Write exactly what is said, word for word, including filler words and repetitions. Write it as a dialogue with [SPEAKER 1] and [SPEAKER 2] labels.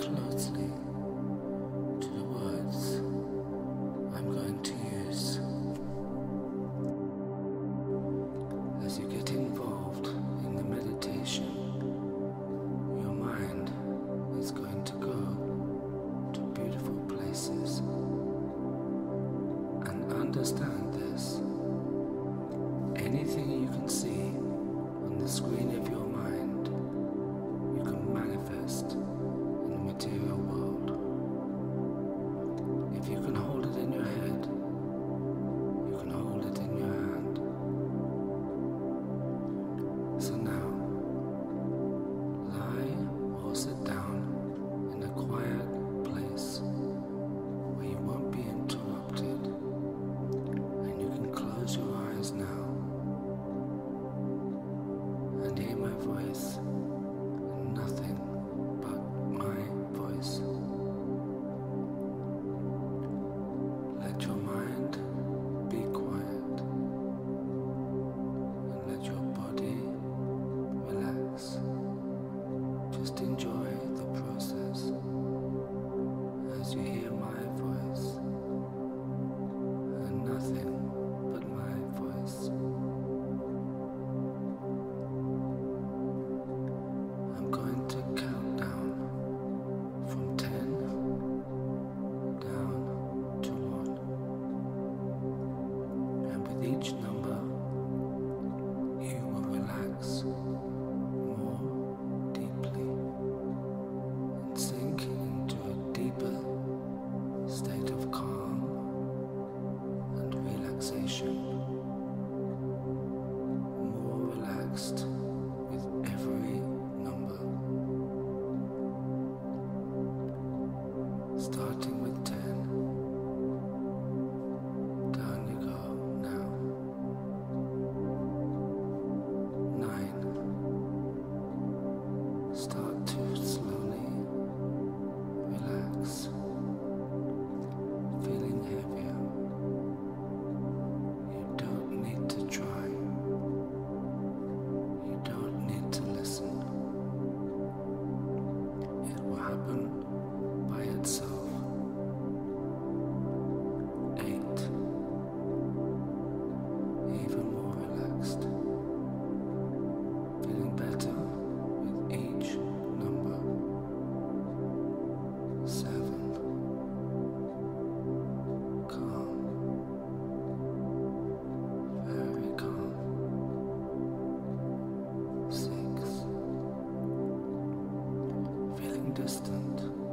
[SPEAKER 1] closely to the words I'm going to use. As you get involved in the meditation, your mind is going to go to beautiful places. And understand this: anything you can see on the screen of your mind, you can manifest in the material world. If you can hold it in your head, you can hold it in your hand. So now, lie or sit down in a quiet place where you won't be interrupted, and you can close your eyes now and hear my voice, and nothing but my voice. Let your mind be quiet, and let your body relax. Just enjoy the process as you hear my voice, and nothing but my voice. I'm going to count down from ten down to one, and with each number you will relax more deeply and sink into a deeper state of calm and relaxation, more relaxed with every number. Starting with ten, down you go now. Nine. Start to slowly relax, feeling heavier. You don't need to try. You don't need to listen. It will happen by itself. Eight. Even more relaxed, feeling better with each number. Seven. Calm, very calm. Six. Feeling distant.